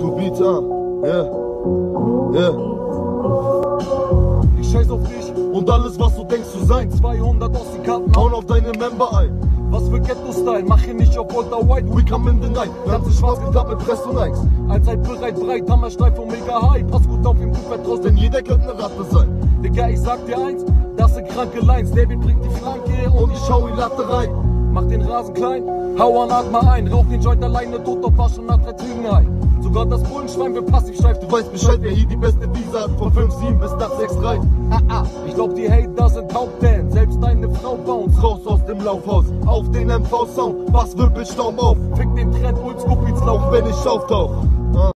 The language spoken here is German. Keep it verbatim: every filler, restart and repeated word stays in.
to beat, ah, yeah, yeah. Ich scheiß auf dich Und alles, was du denkst zu sein. zweihundert aus die Karten Hauen auf deine Member ein. Was für Ghetto-Style, mach hier nicht auf Walter White. We come in the night, ganze schwarz geklappt mit Press und Eins. Allzeit bereit, breit, Hammerstreif und mega high. Pass gut auf, im Blut raus, Denn jeder könnte eine Ratte sein. Digga, ich sag dir eins, das sind kranke Lines. David bringt die Flanke Und und ich schau die Latte rein. mach den Rasen klein. Hau an, atme ein, rauch den Joint alleine, tot auf Wasch und hat drei Zügen ein. Sogar das Bullenschwein wird passiv steif. Du weißt Bescheid, wer hier die beste Visa hat. Von fünf sieben bis nach sechs drei. Haha, ich glaub die Hater sind taub, denn selbst deine Frau bounce. Raus aus dem Laufhaus, auf den M V-Sound. Was wirbelt Staub auf? Fick den Trend, hol's Kuppiz Auch laufen. wenn ich auftauch.